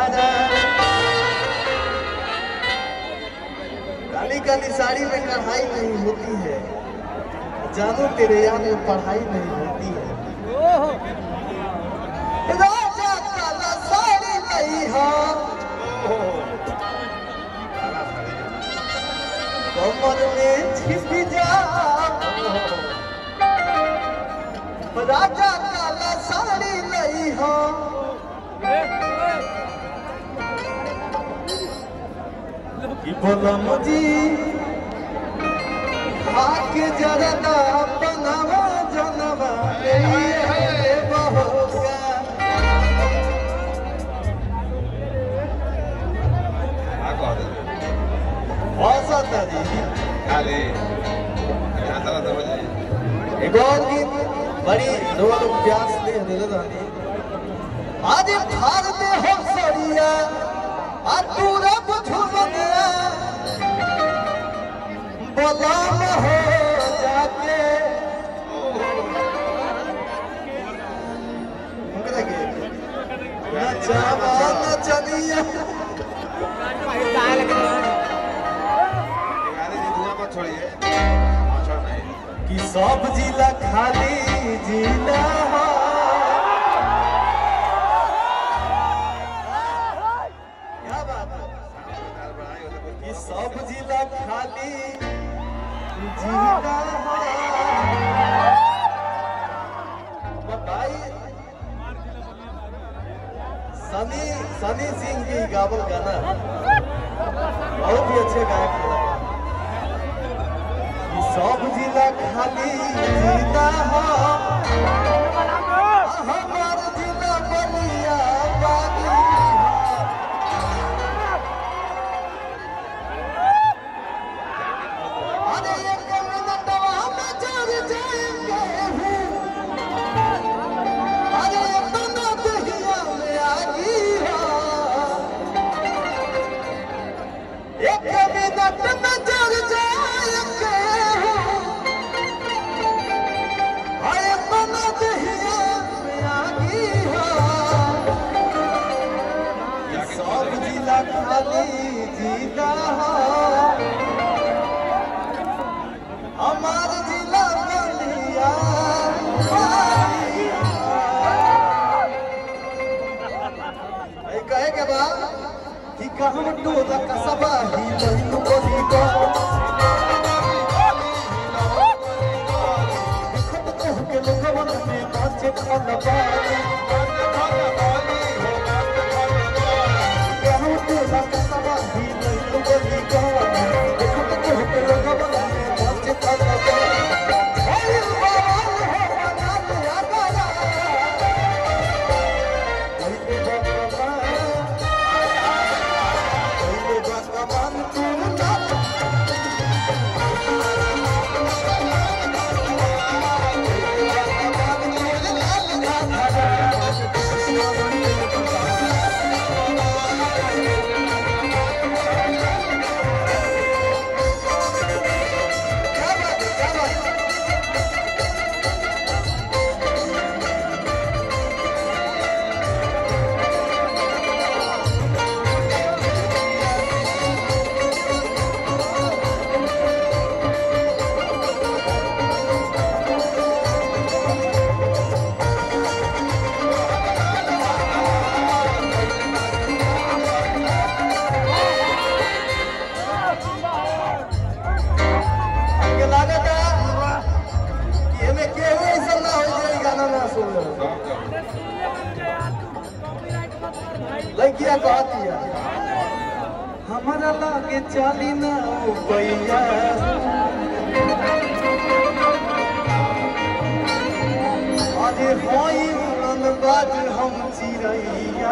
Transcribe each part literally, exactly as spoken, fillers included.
धारा। काली काली साड़ी में कढ़ाई नहीं होती है, जानू तेरे याद में पढ़ाई नहीं होती है। राजा काला साड़ी नहीं हो, कमर में छिप जा। राजा काला साड़ी नहीं हो, कि बोला मुझी आके जरदा बनवा जनवा बहुगा। औसत जी खाली एक और गीत बड़ी दो लोग प्यास दे दिल दानी। आज थार दे हो सरिया अतूरा बुझुनिया, बलाम हो जाके नचावा नचनिया। कि सब जिला खाली जिला हो, क्या बात है। कि सब जिला खाली जिला हो। बताइए सनी सनी सिंह की गावल गाना बहुत ही अच्छे गायक हैं। सब जिला खाली जिला हो, हमार जिला बलिया बागी हो। अरे एक मिनटवा में चढ़ जाएंगे, अरे दोनों दहिया में आगी हो। एक मिनट में चढ़ जाएंगे, खाली जिला हो, हमार जिला बलिया। कहे के बाद कि कहम टोला कसबा ही नहीं बोली को के लोगवन में नाचे खलबा। लड़किया कहती है हमारा लागे चाली ना पैया, अरे होई उड़न बाज हम चिड़ैया।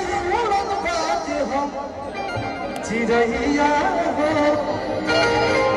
चिड़ैया हो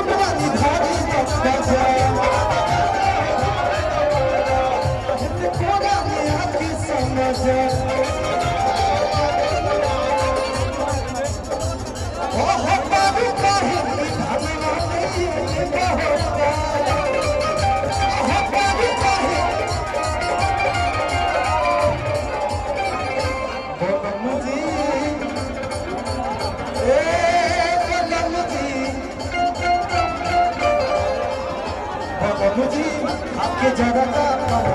रानी धारी बच्चा जाए कोरा में आके समझ ओ हो बाबू काहे भगवान ये होता हो बाबू काहे बोलम जी ए बोलम जी बोलम जी आपके जगह का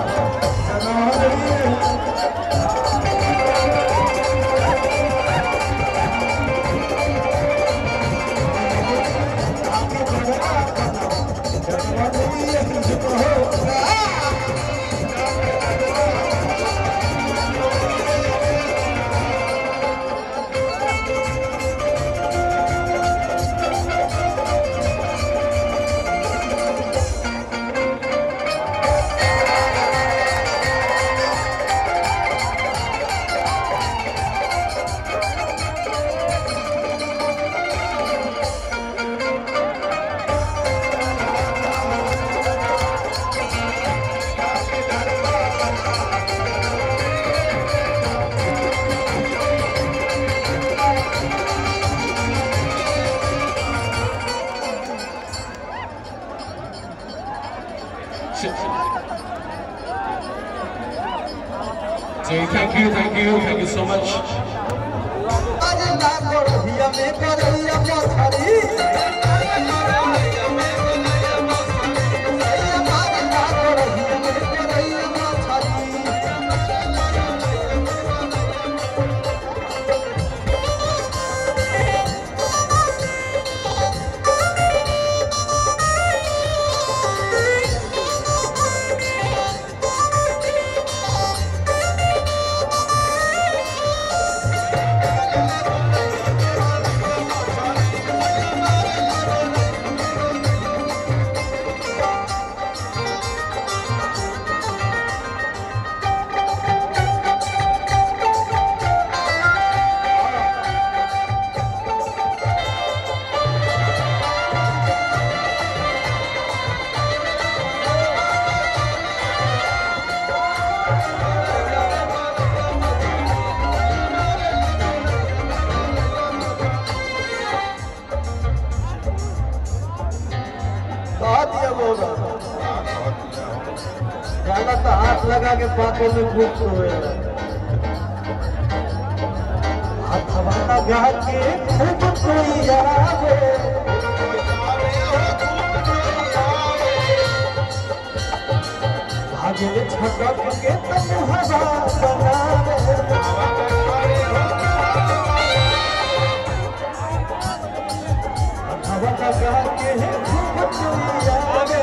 So thank you, thank you, thank you so much. गाना तो हाथ लगा के पापों में भूख हुए हाथ हमारा गा के खूब कोई आवे भागे छटक के तब हवा बनावे हमारा गा के खूब कोई आवे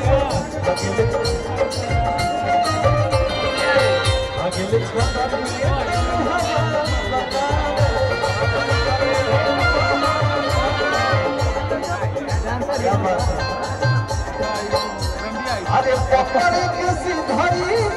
अरे पकड़ के सिधारी